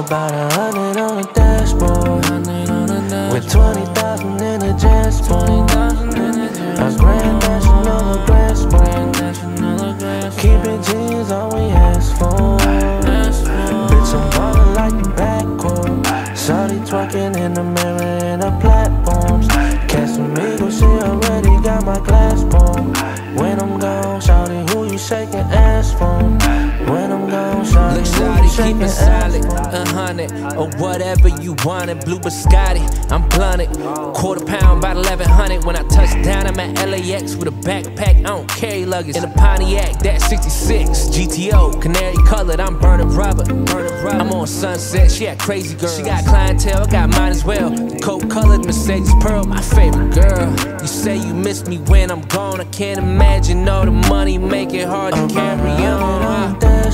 about 100 on the dashboard, with 20,000 in the jet sport. A Grand National grass board. Keeping G's all we ask for. Bitch, I'm ballin' like the backcourt. Shawty twerking in the mirror and the platforms. Casamigos, she already got my glass bone. When I'm gone, shawty, who you shaking ass for? When I'm gone, shawty, look, shawty, keep it solid, 100 or whatever you wanted. Blue biscotti, I'm blunted. Quarter pound, about 1100. When I touch down, I'm at LAX with a backpack. I don't carry luggage. In a Pontiac, that's 66. GTO, canary colored, I'm burning rubber. I'm on Sunset, she had crazy girl. She got clientele, I got mine as well. The coat colored Mercedes Pearl, my favorite girl. You say you miss me when I'm gone. I can't imagine all the money make it hard to carry on.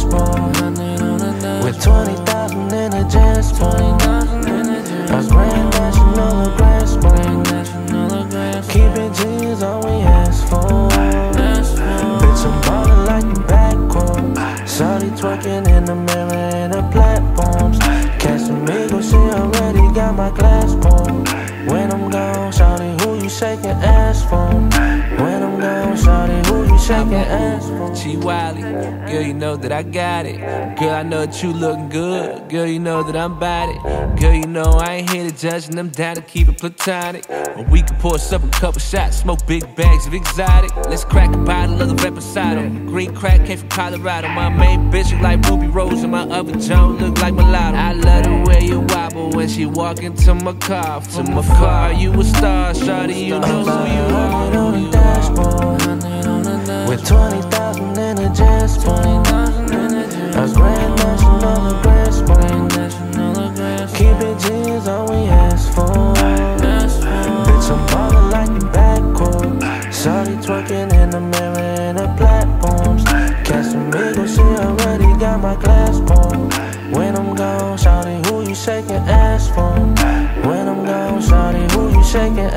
With 20,000 in the jet sport. A Grand National grass board. Keeping G's all we ask for. Bitch, I'm ballin' like the backcourt. Shawty twerking in the mirror and the platforms. Casamigos, she already got my glass bone. When I'm gone, shawty, who you shaking ass for? When I'm gone, shawty, who you shaking ass for? G Wiley, girl, you know that I got it. Girl, I know that you looking good. Girl, you know that I'm about it. Girl, you know I ain't here to judge and I'm down to keep it platonic. Or we can pour us up a couple shots, smoke big bags of exotic. Let's crack a bottle of the Reposado. Green crack came from Colorado. My main bitch look like Ruby Rose and my other Joan look like mulatto. I love the way you wobble when she walk into my car. From my car, you a star, shawty, you know who you are. On the dashboard, with 20,000 in the jet sport. A Grand National grass board. Keeping G's all we ask for. Bitch, I'm ballin' like the backcourt. Shawty twerking in the mirror and the platforms. Casamigos, she already got my glass bone. When I'm gone, shawty, who you shaking ass for? When I'm gone, shawty, who you shaking